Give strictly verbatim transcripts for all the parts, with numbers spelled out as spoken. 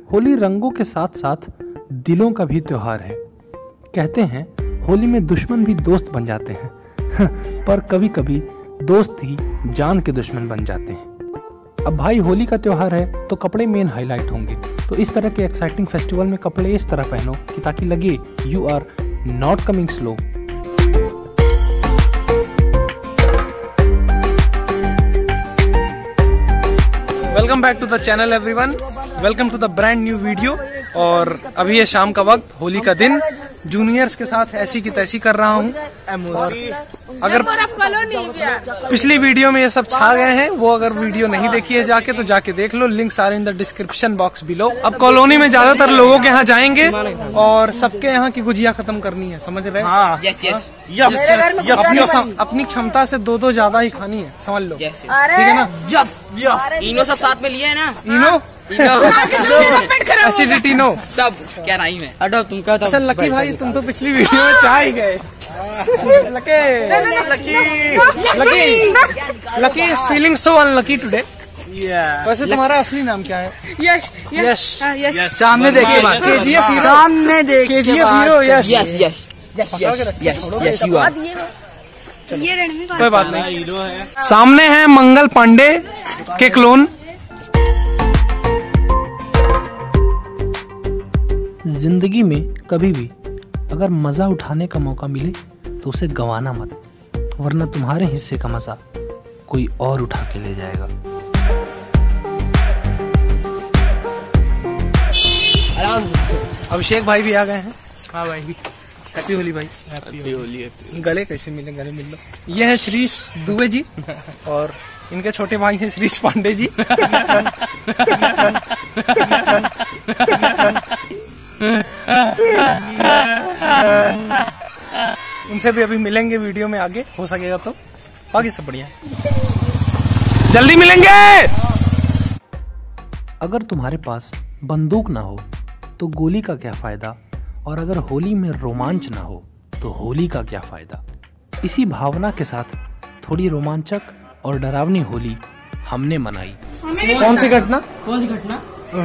होली रंगों के साथ साथ दिलों का भी त्योहार है। कहते हैं होली में दुश्मन भी दोस्त बन जाते हैं पर कभी कभी दोस्त ही जान के दुश्मन बन जाते हैं। अब भाई होली का त्योहार है तो कपड़े मेन हाईलाइट होंगे, तो इस तरह के एक्साइटिंग फेस्टिवल में कपड़े इस तरह पहनो कि ताकि लगे you are not coming slow. Welcome back to the channel everyone, welcome to the brand new video. और अभी है शाम का वक्त, होली का दिन, जूनियर्स के साथ ऐसी की तैसी कर रहा हूँ। और अगर पिछली वीडियो में ये सब छा गए हैं, वो अगर वीडियो नहीं देखी है जाके तो जाके देख लो, links are in the description box below. अब कॉलोनी में ज्यादातर लोगों के यहाँ जाएंगे और सबके यहाँ की गुजिया खत्म करनी है, समझ रहे हैं? यस यस यस, अपनी अपनी क्षमता से दो दो ज्यादा ही खानी है, समझ लो, ठीक है ना? यस यस, इनो सब साथ में लिए है ना? इनो एसिडिटी नो सब क्या राइम है? अडो तुम क्या? अच्छा लकी भाई, तुम तो पिछली वीडियो में चाह ही गए। Lucky Lucky Lucky is feeling so unlucky today. वैसे तुम्हारा असली नाम क्या है? यश यश यश। सामने देखिए, केजीएफ हीरो, सामने देख, KGF hero. Yes yes yes yes yes yes you are. कोई बात नहीं। सामने है मंगल पांडे के क्लोन। जिंदगी में कभी भी अगर मजा उठाने का मौका मिले तो उसे गंवाना मत, वरना तुम्हारे हिस्से का मजा कोई और उठा के ले जाएगा। अभिषेक भाई भी आ गए हैं। हाँ भाई, हैप्पी होली भाई। हैप्पी होली। गले कैसे मिले? गले मिल लो। ये है श्रीश दुबे जी और इनके छोटे भाई हैं श्रीश पांडे जी। उनसे भी अभी मिलेंगे वीडियो में आगे, हो सकेगा तो। बाकी सब बढ़िया, जल्दी मिलेंगे। अगर तुम्हारे पास बंदूक ना हो तो गोली का क्या फायदा, और अगर होली में रोमांच ना हो तो होली का क्या फायदा। इसी भावना के साथ थोड़ी रोमांचक और डरावनी होली हमने मनाई। कौन सी घटना? कौन सी घटना?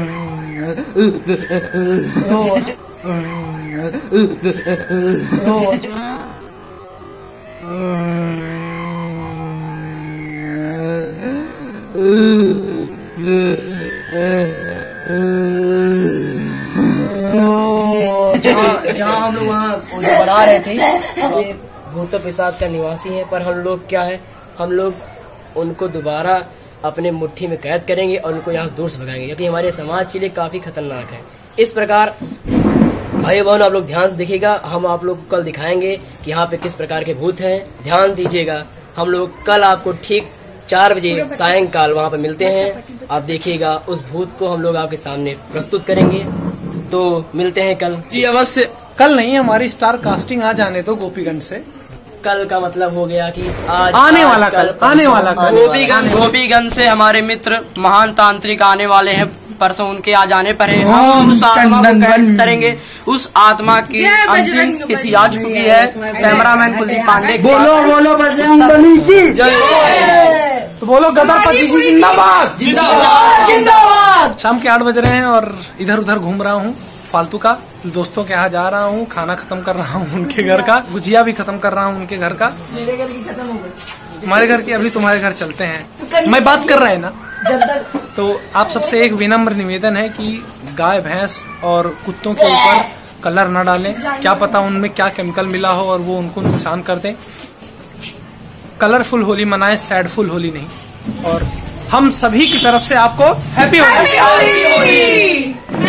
जहाँ हम लोग वहाँ बना रहे थे, ये भूतों पिशाच का निवासी है, पर हम लोग क्या है, हम लोग उनको दोबारा अपने मुट्ठी में कैद करेंगे और उनको यहाँ दूर से भगाएंगे, क्योंकि हमारे समाज के लिए काफी खतरनाक है। इस प्रकार भाई बहन आप लोग ध्यान से देखिएगा, हम आप लोग को कल दिखाएंगे कि यहाँ पे किस प्रकार के भूत हैं। ध्यान दीजिएगा, हम लोग कल आपको ठीक चार बजे सायंकाल वहाँ पे मिलते हैं। आप देखिएगा, उस भूत को हम लोग आपके सामने प्रस्तुत करेंगे। तो मिलते हैं कल जी, अवश्य। कल नहीं, हमारी स्टार कास्टिंग आ जाने दो गोपीगंज से। कल का मतलब हो गया कि आज आने आज वाला कल, कल आने वाला कल। गोपीगंज गोपीगंज से हमारे मित्र महान तांत्रिक आने वाले हैं, परसों उनके आ जाने पर है। हम उस आत्मा को कैद करेंगे। उस आत्मा की अंतिम तिथि आ चुकी है। कैमरामैन कुलदीप पांडे, बोलो बोलो बजरंगबली की जय। तो बोलो गदर पच्चीस जिंदाबाद जिंदाबाद जिंदाबाद। शाम के आठ बज रहे हैं और इधर उधर घूम रहा हूँ फालतू का। दोस्तों के यहाँ जा रहा हूँ, खाना खत्म कर रहा हूँ उनके घर का, गुजिया भी खत्म कर रहा हूँ उनके घर का। मेरे घर की खत्म हो गई, तुम्हारे घर की अभी तुम्हारे घर चलते हैं। मैं बात कर रहा है ना। तो आप सबसे एक विनम्र निवेदन है कि गाय भैंस और कुत्तों के ऊपर कलर न डालें, क्या पता उनमें क्या केमिकल मिला हो और वो उनको नुकसान कर दे। कलरफुल होली मनाएं, सैडफुल होली नहीं। और हम सभी की तरफ से आपको हैप्पी होली।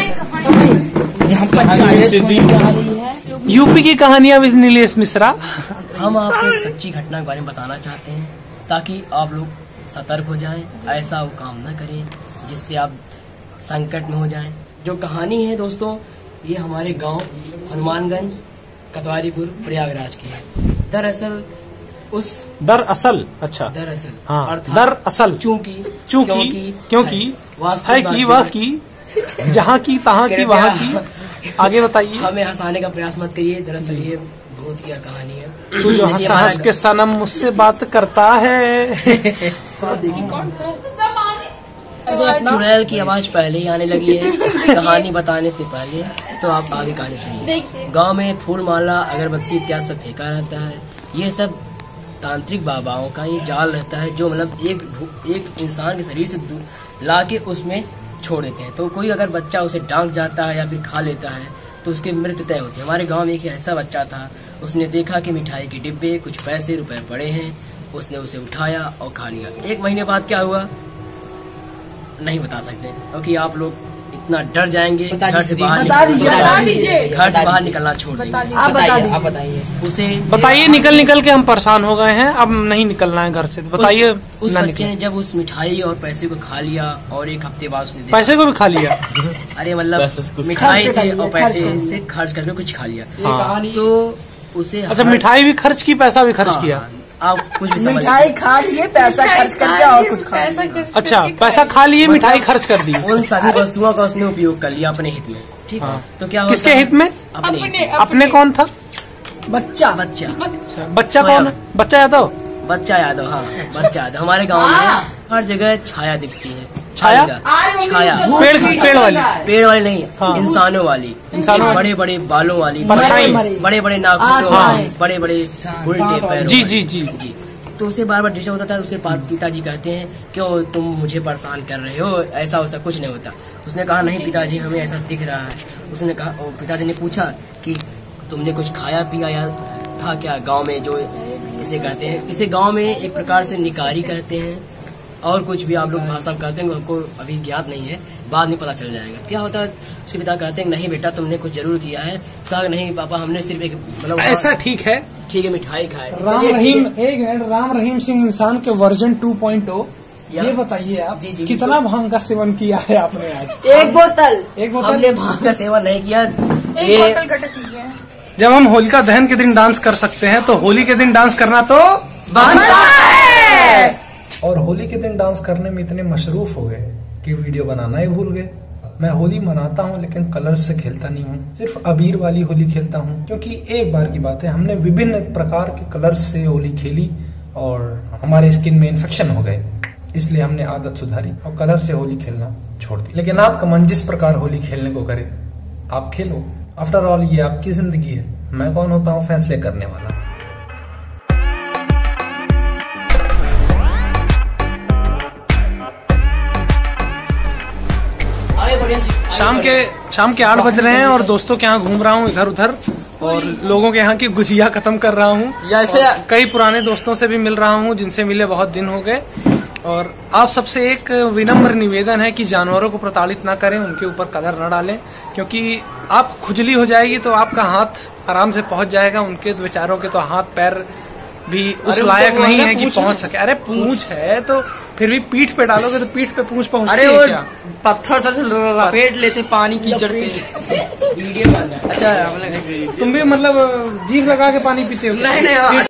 यूपी की कहानियां विद नीलेश मिश्रा। हम आपको एक सच्ची घटना के बारे में बताना चाहते हैं ताकि आप लोग सतर्क हो जाएं, ऐसा वो काम न करें जिससे आप संकट में हो जाएं। जो कहानी है दोस्तों, ये हमारे गांव हनुमानगंज कतवारीपुर प्रयागराज की है। दरअसल उस दरअसल अच्छा दरअसल हाँ दरअसल चूंकि चूंकि क्योंकि है की वह की जहाँ की तहाँ की वहाँ की। आगे बताइए। हमें हंसाने का प्रयास मत करिए, दरअसल ये बहुत ही कहानी है। तू जो हंस हंस के सनम मुझसे बात करता है। चुड़ैल की आवाज पहले ही आने लगी है कहानी बताने से पहले, तो आप आगे कहानी सुनिए। गांव में फूल माला अगरबत्ती इत्यादि सब फेंका रहता है। ये सब तांत्रिक बाबाओं का ये जाल रहता है, जो मतलब एक एक इंसान के शरीर से ला के उसमें छोड़ देते हैं। तो कोई अगर बच्चा उसे डांक जाता है या फिर खा लेता है तो उसकी मृत्यु तय होती है। हमारे गांव में एक ऐसा बच्चा था, उसने देखा कि मिठाई के डिब्बे कुछ पैसे रुपए पड़े हैं, उसने उसे उठाया और खा लिया। एक महीने बाद क्या हुआ नहीं बता सकते, क्योंकि आप लोग इतना डर जाएंगे घर से बाहर घर से बाहर निकलना छोड़ देंगे। आप बताइए, आप बताइए उसे बताइए। निकल निकल के हम परेशान हो गए हैं, अब नहीं निकलना है घर से, बताइए। उस, उस बच्चे ने जब उस मिठाई और पैसे को खा लिया और एक हफ्ते बाद उसने पैसे को भी खा लिया अरे मतलब मिठाई थे और पैसे से खर्च करके कुछ खा लिया। हाँ। तो उसे अच्छा, मिठाई भी खर्च की, पैसा भी खर्च किया। आप कुछ भी मिठाई खा लिए, पैसा खर्च कर दिया और कुछ खा लिया। अच्छा, पैसा खा लिए, मिठाई खर्च कर दी। उन सभी वस्तुओं का उसने उपयोग कर लिया अपने हित में। ठीक है, तो क्या किसके हित में? अपने अपने कौन था? बच्चा बच्चा बच्चा कौन है? बच्चा यादव। बच्चा यादव, हाँ बच्चा यादव। हमारे गाँव में हर जगह छाया दिखती है। छाया? छाया पेड़ पेड़ वाली? पेड़ वाली नहीं, हाँ। इंसानों वाली, इंसानों बड़े बड़े बालों वाली, परछाई। बड़े बड़े नाखूनों वाली, बड़े बड़े उल्टे पैरों जी वाली। जी जी जी तो उसे बार बार डिस्टर्ब होता था। उसके पिताजी कहते हैं क्यों तुम मुझे परेशान कर रहे हो, ऐसा वैसा कुछ नहीं होता। उसने कहा नहीं पिताजी हमें ऐसा दिख रहा है। उसने कहा, और पिताजी ने पूछा कि तुमने कुछ खाया पिया या था क्या गांव में, जो इसे कहते हैं, इसे गांव में एक प्रकार से निकारी कहते हैं और कुछ भी आप लोग भाषा में कहते हैं, हमको अभी ज्ञात नहीं है, बाद में पता चल जाएगा क्या होता है। उसके पिता कहते हैं नहीं बेटा तुमने कुछ जरूर किया है। कहा नहीं पापा हमने सिर्फ एक मतलब ऐसा ठीक है ठीक है मिठाई खाए। राम रहीम, एक मिनट, राम रहीम सिंह इंसान के वर्जन टू पॉइंट ओ, ये बताइए आप जी, जी, कितना भांग का सेवन किया है आपने आज? एक बोतल। एक बोतल? हमने भांग का सेवन नहीं किया। एक बोतल गटक लीजिए। जब हम होलिका दहन के दिन डांस कर सकते हैं तो होली के दिन डांस करना तो बनता है। और होली के दिन डांस करने में इतने मशरूफ हो गए कि वीडियो बनाना ही भूल गए। मैं होली मनाता हूँ लेकिन कलर्स से खेलता नहीं हूँ, सिर्फ अबीर वाली होली खेलता हूँ, क्योंकि एक बार की बात है हमने विभिन्न प्रकार के कलर्स से होली खेली और हमारे स्किन में इन्फेक्शन हो गए, इसलिए हमने आदत सुधारी और कलर से होली खेलना छोड़ दी। लेकिन आपका मन जिस प्रकार होली खेलने को करे आप खेलो, आफ्टर ऑल ये आपकी जिंदगी है, मैं कौन होता हूँ फैसले करने वाला। शाम के शाम के आठ बज रहे हैं और दोस्तों के यहाँ घूम रहा हूँ इधर उधर और लोगों के यहाँ की गुजिया खत्म कर रहा हूँ। जैसे कई पुराने दोस्तों से भी मिल रहा हूँ जिनसे मिले बहुत दिन हो गए। और आप सबसे एक विनम्र निवेदन है कि जानवरों को प्रताड़ित ना करें, उनके ऊपर कदर न डालें, क्योंकि आप खुजली हो जाएगी तो आपका हाथ आराम से पहुंच जाएगा, उनके बेचारों के तो हाथ पैर भी उस लायक नहीं है कि पहुंच सके। अरे पूंछ है तो फिर भी पीठ पे डालोगे तो पीठ पे पूंछ पहुंचती है क्या? पत्थर से लपेट लेते पानी कीचड़ से। वीडियो अच्छा तुम भी मतलब जीभ लगा के पानी पीते हो? नहीं नहीं